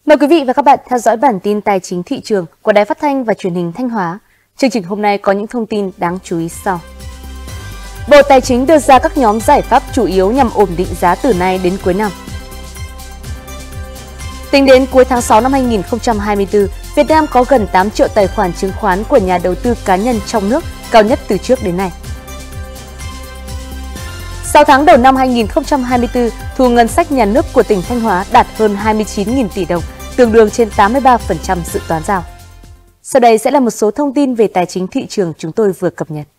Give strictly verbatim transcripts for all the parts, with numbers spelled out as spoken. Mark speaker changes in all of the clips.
Speaker 1: Mời quý vị và các bạn theo dõi bản tin tài chính thị trường của Đài Phát thanh và Truyền hình Thanh Hóa. Chương trình hôm nay có những thông tin đáng chú ý sau. Bộ Tài chính đưa ra các nhóm giải pháp chủ yếu nhằm ổn định giá từ nay đến cuối năm. Tính đến cuối tháng sáu năm hai nghìn không trăm hai mươi tư, Việt Nam có gần tám triệu tài khoản chứng khoán của nhà đầu tư cá nhân trong nước, cao nhất từ trước đến nay. sáu tháng đầu năm hai nghìn không trăm hai mươi tư, thu ngân sách nhà nước của tỉnh Thanh Hóa đạt hơn hai mươi chín nghìn tỷ đồng, tương đương trên tám mươi ba phần trăm dự toán giao. Sau đây sẽ là một số thông tin về tài chính thị trường chúng tôi vừa cập nhật.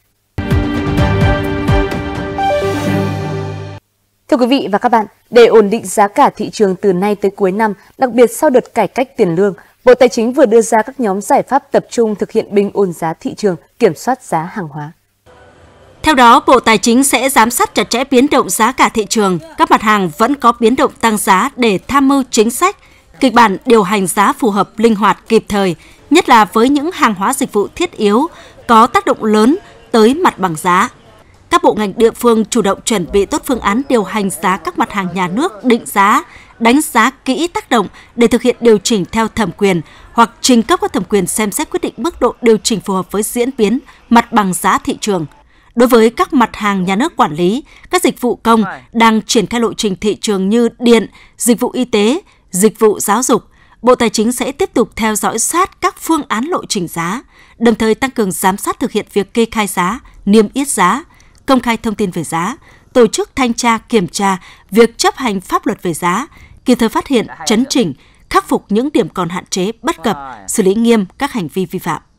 Speaker 1: Thưa quý vị và các bạn, để ổn định giá cả thị trường từ nay tới cuối năm, đặc biệt sau đợt cải cách tiền lương, Bộ Tài chính vừa đưa ra các nhóm giải pháp tập trung thực hiện bình ổn giá thị trường, kiểm soát giá hàng hóa.
Speaker 2: Theo đó, Bộ Tài chính sẽ giám sát chặt chẽ biến động giá cả thị trường, các mặt hàng vẫn có biến động tăng giá để tham mưu chính sách, kịch bản điều hành giá phù hợp, linh hoạt, kịp thời, nhất là với những hàng hóa dịch vụ thiết yếu có tác động lớn tới mặt bằng giá. Các bộ ngành địa phương chủ động chuẩn bị tốt phương án điều hành giá các mặt hàng nhà nước, định giá, đánh giá kỹ tác động để thực hiện điều chỉnh theo thẩm quyền hoặc trình cấp có thẩm quyền xem xét quyết định mức độ điều chỉnh phù hợp với diễn biến mặt bằng giá thị trường. Đối với các mặt hàng nhà nước quản lý, các dịch vụ công đang triển khai lộ trình thị trường như điện, dịch vụ y tế, dịch vụ giáo dục, Bộ Tài chính sẽ tiếp tục theo dõi sát các phương án lộ trình giá, đồng thời tăng cường giám sát thực hiện việc kê khai giá, niêm yết giá, công khai thông tin về giá, tổ chức thanh tra kiểm tra việc chấp hành pháp luật về giá, kịp thời phát hiện, chấn chỉnh, khắc phục những điểm còn hạn chế, bất cập, xử lý nghiêm các hành vi vi phạm.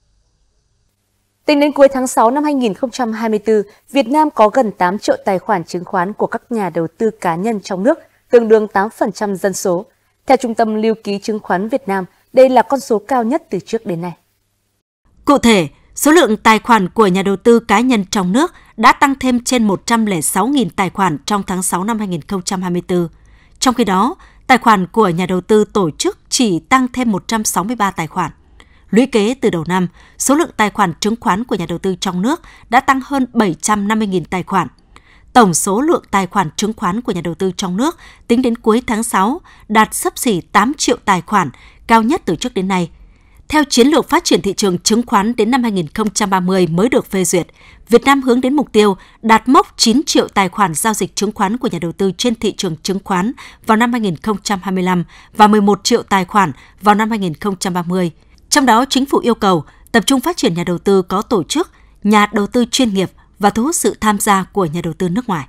Speaker 1: Tính đến cuối tháng sáu năm hai nghìn không trăm hai mươi tư, Việt Nam có gần tám triệu tài khoản chứng khoán của các nhà đầu tư cá nhân trong nước, tương đương tám phần trăm dân số. Theo Trung tâm Lưu ký Chứng khoán Việt Nam, đây là con số cao nhất từ trước đến nay.
Speaker 2: Cụ thể, số lượng tài khoản của nhà đầu tư cá nhân trong nước đã tăng thêm trên một trăm lẻ sáu nghìn tài khoản trong tháng sáu năm hai nghìn không trăm hai mươi tư. Trong khi đó, tài khoản của nhà đầu tư tổ chức chỉ tăng thêm một trăm sáu mươi ba tài khoản. Lũy kế từ đầu năm, số lượng tài khoản chứng khoán của nhà đầu tư trong nước đã tăng hơn bảy trăm năm mươi nghìn tài khoản. Tổng số lượng tài khoản chứng khoán của nhà đầu tư trong nước tính đến cuối tháng sáu đạt xấp xỉ tám triệu tài khoản, cao nhất từ trước đến nay. Theo chiến lược phát triển thị trường chứng khoán đến năm hai nghìn không trăm ba mươi mới được phê duyệt, Việt Nam hướng đến mục tiêu đạt mốc chín triệu tài khoản giao dịch chứng khoán của nhà đầu tư trên thị trường chứng khoán vào năm hai nghìn không trăm hai mươi lăm và mười một triệu tài khoản vào năm hai nghìn không trăm ba mươi. Trong đó, Chính phủ yêu cầu tập trung phát triển nhà đầu tư có tổ chức, nhà đầu tư chuyên nghiệp và thu hút sự tham gia của nhà đầu tư nước ngoài.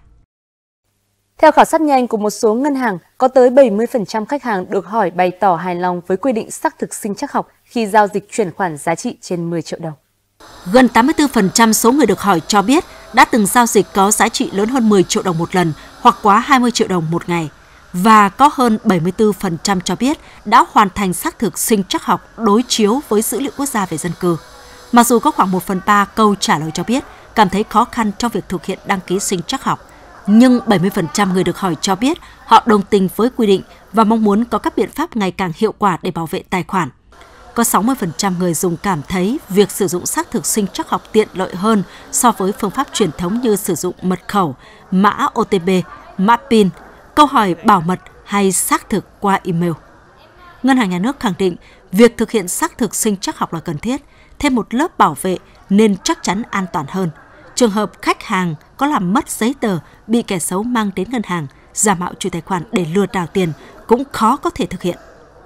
Speaker 1: Theo khảo sát nhanh của một số ngân hàng, có tới bảy mươi phần trăm khách hàng được hỏi bày tỏ hài lòng với quy định xác thực sinh trắc học khi giao dịch chuyển khoản giá trị trên mười triệu đồng.
Speaker 2: Gần tám mươi tư phần trăm số người được hỏi cho biết đã từng giao dịch có giá trị lớn hơn mười triệu đồng một lần hoặc quá hai mươi triệu đồng một ngày. Và có hơn bảy mươi tư phần trăm cho biết đã hoàn thành xác thực sinh trắc học đối chiếu với dữ liệu quốc gia về dân cư. Mặc dù có khoảng một phần ba câu trả lời cho biết cảm thấy khó khăn trong việc thực hiện đăng ký sinh trắc học, nhưng bảy mươi phần trăm người được hỏi cho biết họ đồng tình với quy định và mong muốn có các biện pháp ngày càng hiệu quả để bảo vệ tài khoản. Có sáu mươi phần trăm người dùng cảm thấy việc sử dụng xác thực sinh trắc học tiện lợi hơn so với phương pháp truyền thống như sử dụng mật khẩu, mã ô tê pê, mã pin, câu hỏi bảo mật hay xác thực qua email. Ngân hàng Nhà nước khẳng định việc thực hiện xác thực sinh trắc học là cần thiết, thêm một lớp bảo vệ nên chắc chắn an toàn hơn. Trường hợp khách hàng có làm mất giấy tờ, bị kẻ xấu mang đến ngân hàng, giả mạo chủ tài khoản để lừa đảo tiền cũng khó có thể thực hiện.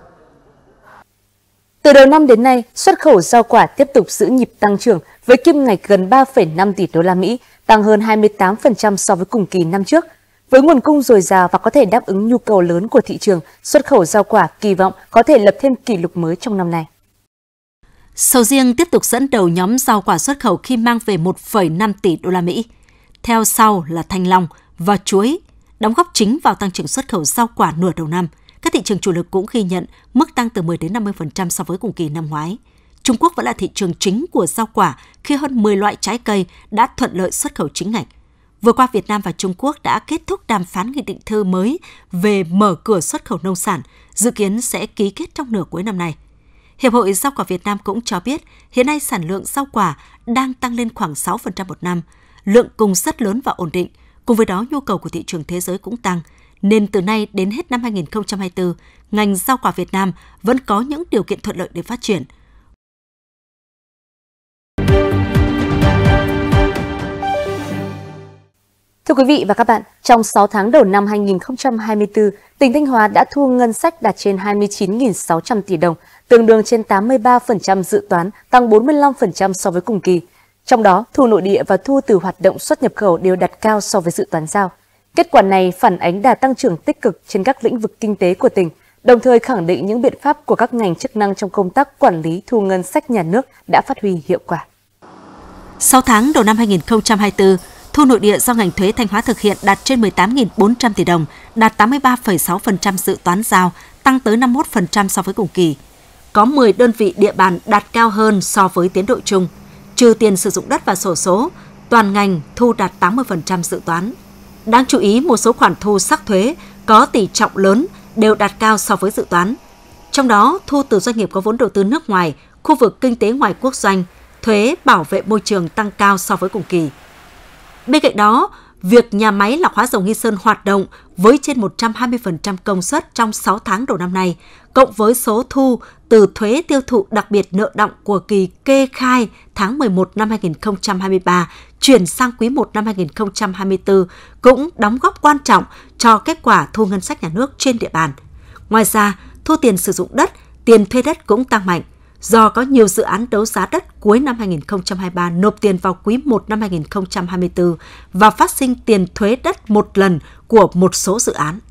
Speaker 1: Từ đầu năm đến nay, xuất khẩu rau quả tiếp tục giữ nhịp tăng trưởng với kim ngạch gần ba phẩy năm tỷ đô la Mỹ, tăng hơn hai mươi tám phần trăm so với cùng kỳ năm trước. Với nguồn cung dồi dào và có thể đáp ứng nhu cầu lớn của thị trường, xuất khẩu rau quả kỳ vọng có thể lập thêm kỷ lục mới trong năm nay.
Speaker 2: Sầu riêng tiếp tục dẫn đầu nhóm rau quả xuất khẩu khi mang về một phẩy năm tỷ đô la Mỹ. Theo sau là thanh long và chuối, đóng góp chính vào tăng trưởng xuất khẩu rau quả nửa đầu năm. Các thị trường chủ lực cũng ghi nhận mức tăng từ mười đến năm mươi phần trăm so với cùng kỳ năm ngoái. Trung Quốc vẫn là thị trường chính của rau quả khi hơn mười loại trái cây đã thuận lợi xuất khẩu chính ngạch. Vừa qua, Việt Nam và Trung Quốc đã kết thúc đàm phán nghị định thư mới về mở cửa xuất khẩu nông sản, dự kiến sẽ ký kết trong nửa cuối năm nay. Hiệp hội Rau quả Việt Nam cũng cho biết hiện nay sản lượng rau quả đang tăng lên khoảng sáu phần trăm một năm, lượng cung rất lớn và ổn định. Cùng với đó, nhu cầu của thị trường thế giới cũng tăng, nên từ nay đến hết năm hai nghìn không trăm hai mươi tư, ngành rau quả Việt Nam vẫn có những điều kiện thuận lợi để phát triển.
Speaker 1: Thưa quý vị và các bạn, trong sáu tháng đầu năm hai nghìn không trăm hai mươi tư, tỉnh Thanh Hóa đã thu ngân sách đạt trên hai mươi chín nghìn sáu trăm tỷ đồng, tương đương trên tám mươi ba phần trăm dự toán, tăng bốn mươi lăm phần trăm so với cùng kỳ. Trong đó, thu nội địa và thu từ hoạt động xuất nhập khẩu đều đạt cao so với dự toán giao. Kết quả này phản ánh đà tăng trưởng tích cực trên các lĩnh vực kinh tế của tỉnh, đồng thời khẳng định những biện pháp của các ngành chức năng trong công tác quản lý thu ngân sách nhà nước đã phát huy hiệu quả.
Speaker 2: sáu tháng đầu năm hai nghìn không trăm hai mươi tư, thu nội địa do ngành thuế Thanh Hóa thực hiện đạt trên mười tám nghìn bốn trăm tỷ đồng, đạt tám mươi ba phẩy sáu phần trăm dự toán giao, tăng tới năm mươi mốt phần trăm so với cùng kỳ. Có mười đơn vị địa bàn đạt cao hơn so với tiến độ chung. Trừ tiền sử dụng đất và sổ số, toàn ngành thu đạt tám mươi phần trăm dự toán. Đáng chú ý, một số khoản thu sắc thuế có tỷ trọng lớn đều đạt cao so với dự toán. Trong đó, thu từ doanh nghiệp có vốn đầu tư nước ngoài, khu vực kinh tế ngoài quốc doanh, thuế bảo vệ môi trường tăng cao so với cùng kỳ. Bên cạnh đó, việc nhà máy lọc hóa dầu Nghi Sơn hoạt động với trên một trăm hai mươi phần trăm công suất trong sáu tháng đầu năm nay, cộng với số thu từ thuế tiêu thụ đặc biệt nợ đọng của kỳ kê khai tháng mười một năm hai nghìn không trăm hai mươi ba chuyển sang quý một năm hai nghìn không trăm hai mươi tư cũng đóng góp quan trọng cho kết quả thu ngân sách nhà nước trên địa bàn. Ngoài ra, thu tiền sử dụng đất, tiền thuê đất cũng tăng mạnh, do có nhiều dự án đấu giá đất cuối năm hai nghìn không trăm hai mươi ba nộp tiền vào quý một năm hai nghìn không trăm hai mươi tư và phát sinh tiền thuế đất một lần của một số dự án.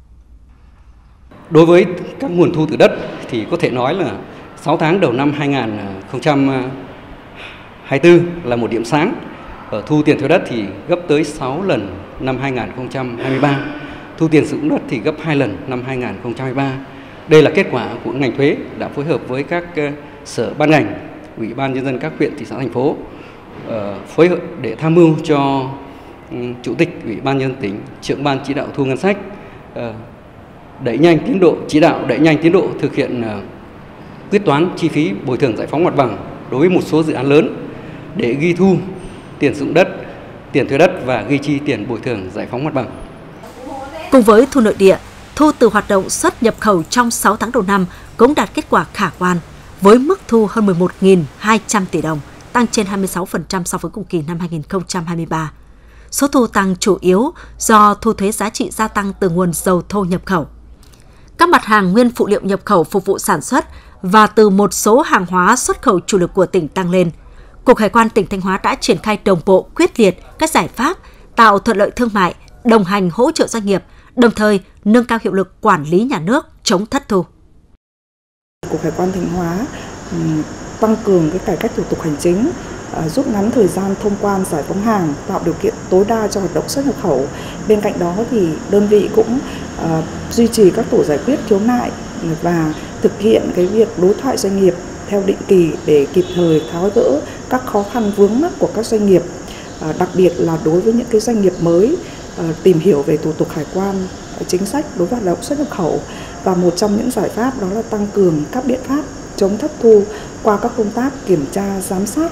Speaker 3: Đối với các nguồn thu từ đất thì có thể nói là sáu tháng đầu năm hai nghìn không trăm hai mươi tư là một điểm sáng. Ở thu tiền thuế đất thì gấp tới sáu lần năm hai nghìn không trăm hai mươi ba, thu tiền sử dụng đất thì gấp hai lần năm hai nghìn không trăm hai mươi ba. Đây là kết quả của ngành thuế đã phối hợp với các sở ban ngành, ủy ban nhân dân các huyện, thị xã, thành phố uh, phối hợp để tham mưu cho um, chủ tịch ủy ban nhân dân tỉnh, trưởng ban chỉ đạo thu ngân sách uh, đẩy nhanh tiến độ chỉ đạo đẩy nhanh tiến độ thực hiện uh, quyết toán chi phí bồi thường giải phóng mặt bằng đối với một số dự án lớn để ghi thu tiền sử dụng đất, tiền thuê đất và ghi chi tiền bồi thường giải phóng mặt bằng.
Speaker 2: Cùng với thu nội địa, thu từ hoạt động xuất nhập khẩu trong sáu tháng đầu năm cũng đạt kết quả khả quan, với mức thu hơn mười một nghìn hai trăm tỷ đồng, tăng trên hai mươi sáu phần trăm so với cùng kỳ năm hai nghìn không trăm hai mươi ba. Số thu tăng chủ yếu do thu thuế giá trị gia tăng từ nguồn dầu thô nhập khẩu. Các mặt hàng nguyên phụ liệu nhập khẩu phục vụ sản xuất và từ một số hàng hóa xuất khẩu chủ lực của tỉnh tăng lên. Cục Hải quan tỉnh Thanh Hóa đã triển khai đồng bộ, quyết liệt các giải pháp tạo thuận lợi thương mại, đồng hành hỗ trợ doanh nghiệp, đồng thời nâng cao hiệu lực quản lý nhà nước chống thất thu.
Speaker 4: Cục Hải quan Thanh Hóa tăng cường cái cải cách thủ tục hành chính, rút ngắn thời gian thông quan giải phóng hàng, tạo điều kiện tối đa cho hoạt động xuất nhập khẩu. Bên cạnh đó thì đơn vị cũng uh, duy trì các tổ giải quyết khiếu nại và thực hiện cái việc đối thoại doanh nghiệp theo định kỳ để kịp thời tháo gỡ các khó khăn vướng mắc của các doanh nghiệp, uh, đặc biệt là đối với những cái doanh nghiệp mới uh, tìm hiểu về thủ tục hải quan, uh, chính sách đối với hoạt động xuất nhập khẩu. Và một trong những giải pháp đó là tăng cường các biện pháp chống thất thu qua các công tác kiểm tra, giám sát.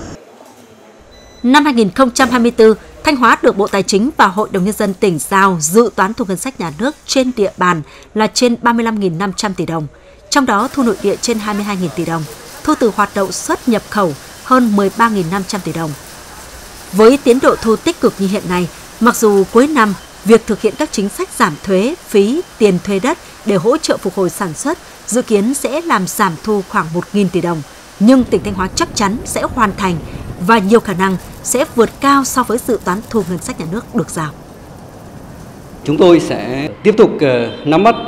Speaker 2: Năm hai nghìn không trăm hai mươi tư, Thanh Hóa được Bộ Tài chính và Hội đồng Nhân dân tỉnh giao dự toán thu ngân sách nhà nước trên địa bàn là trên ba mươi lăm nghìn năm trăm tỷ đồng, trong đó thu nội địa trên hai mươi hai nghìn tỷ đồng, thu từ hoạt động xuất nhập khẩu hơn mười ba nghìn năm trăm tỷ đồng. Với tiến độ thu tích cực như hiện nay, mặc dù cuối năm, việc thực hiện các chính sách giảm thuế, phí, tiền thuê đất để hỗ trợ phục hồi sản xuất dự kiến sẽ làm giảm thu khoảng một nghìn tỷ đồng, nhưng tỉnh Thanh Hóa chắc chắn sẽ hoàn thành và nhiều khả năng sẽ vượt cao so với dự toán thu ngân sách nhà nước được giao.
Speaker 3: Chúng tôi sẽ tiếp tục nắm bắt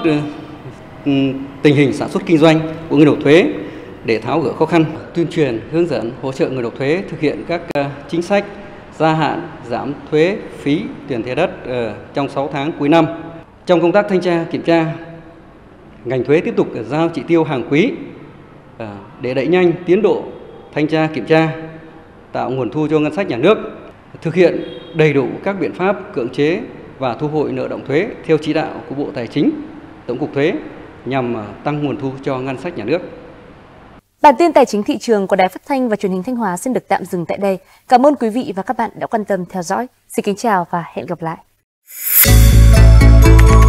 Speaker 3: tình hình sản xuất kinh doanh của người nộp thuế để tháo gỡ khó khăn, tuyên truyền, hướng dẫn, hỗ trợ người nộp thuế thực hiện các chính sách gia hạn, giảm thuế, phí, tiền thuê đất trong sáu tháng cuối năm. Trong công tác thanh tra, kiểm tra, ngành thuế tiếp tục giao chỉ tiêu hàng quý để đẩy nhanh tiến độ thanh tra, kiểm tra, tạo nguồn thu cho ngân sách nhà nước, thực hiện đầy đủ các biện pháp cưỡng chế và thu hồi nợ động thuế theo chỉ đạo của Bộ Tài chính, Tổng cục Thuế nhằm tăng nguồn thu cho ngân sách nhà nước.
Speaker 1: Bản tin Tài chính thị trường của Đài Phát thanh và Truyền hình Thanh Hóa xin được tạm dừng tại đây. Cảm ơn quý vị và các bạn đã quan tâm theo dõi. Xin kính chào và hẹn gặp lại.